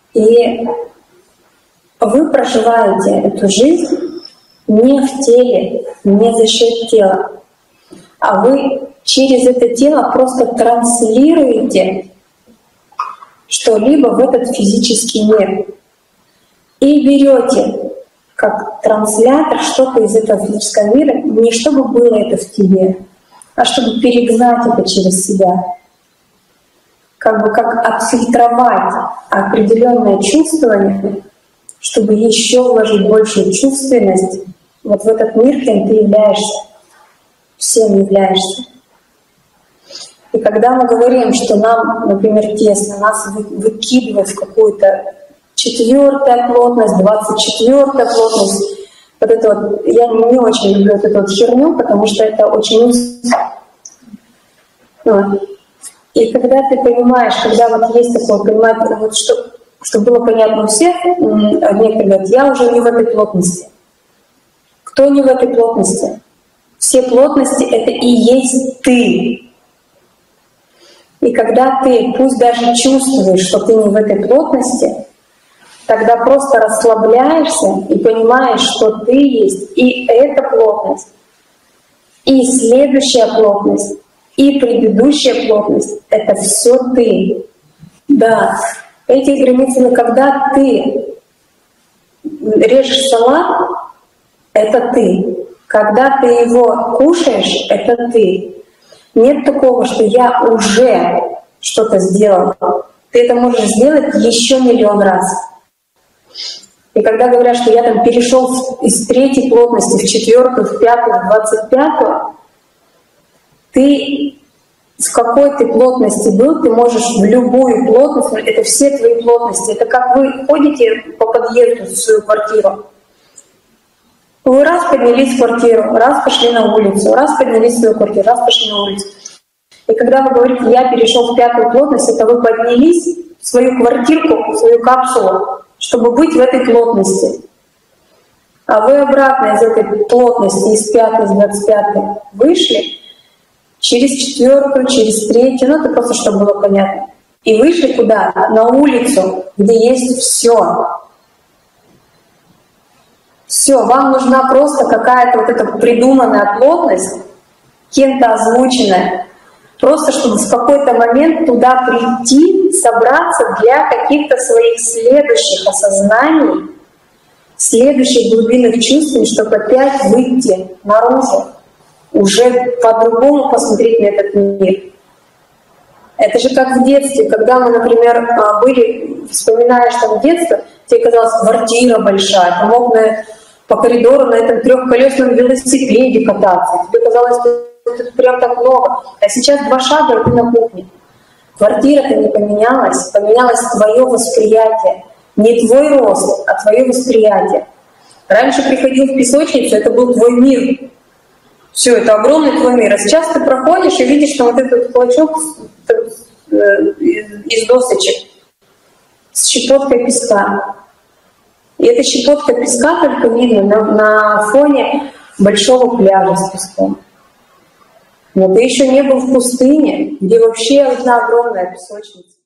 И вы проживаете эту жизнь не в теле, не за счет тела, а вы через это тело просто транслируете что-либо в этот физический мир. И берете как транслятор что-то из этого физического мира, не чтобы было это в тебе, а чтобы перегнать это через себя. Как бы как отфильтровать определенное чувствование, чтобы еще вложить большую чувственность вот в этот мир, кем ты являешься, всем являешься. И когда мы говорим, что нам, например, тесно, нас выкидывают в какую-то 4-я плотность, 24-я плотность, вот это вот, я не очень люблю вот эту вот херню, потому что это очень узко. И когда ты понимаешь, когда вот есть такое понимание, вот чтобы было понятно у всех, некоторые говорят, я уже не в этой плотности. Кто не в этой плотности? Все плотности — это и есть ты. И когда ты, пусть даже чувствуешь, что ты не в этой плотности, тогда просто расслабляешься и понимаешь, что ты есть и эта плотность, и следующая плотность, и предыдущая плотность — это все ты. Да, эти границы, когда ты режешь салат, это ты. Когда ты его кушаешь, это ты. Нет такого, что я уже что-то сделал. Ты это можешь сделать еще миллион раз. И когда говорят, что я там перешел из 3-й плотности в 4-ю, в 5-ю, в 25-ю, ты в какой ты плотности был, ты можешь в любую плотность, это все твои плотности. Это как вы ходите по подъезду в свою квартиру. Вы раз поднялись в квартиру, раз пошли на улицу, раз поднялись в свою квартиру, раз пошли на улицу. И когда вы говорите, я перешел в 5-ю плотность, это вы поднялись в свою квартирку, в свою капсулу, чтобы быть в этой плотности. А вы обратно из этой плотности, из 5-й, из 25-й вышли через 4-ю, через 3-ю, ну это просто чтобы было понятно. И вышли куда? На улицу, где есть все. Все, вам нужна просто какая-то вот эта придуманная плотность, кем-то озвученная, просто чтобы в какой-то момент туда прийти, собраться для каких-то своих следующих осознаний, следующих глубинных чувств, чтобы опять выйти наружу, уже по-другому посмотреть на этот мир. Это же как в детстве, когда мы, например, были, вспоминаешь там детство, тебе казалось, квартира большая, ты мог по коридору на этом 3-колесном велосипеде кататься, тебе казалось, что это прям так много. А сейчас 2 шага, и ты на кухне. Квартира-то не поменялась, поменялось твое восприятие. Не твой рост, а твое восприятие. Раньше приходил в песочницу, это был твой мир. Все, это огромный твой мир. А сейчас ты проходишь и видишь, что вот этот клочок из досочек с щепоткой песка. И эта щепотка песка только видно на фоне большого пляжа с песком. Но ты еще не был в пустыне, где вообще одна огромная песочница.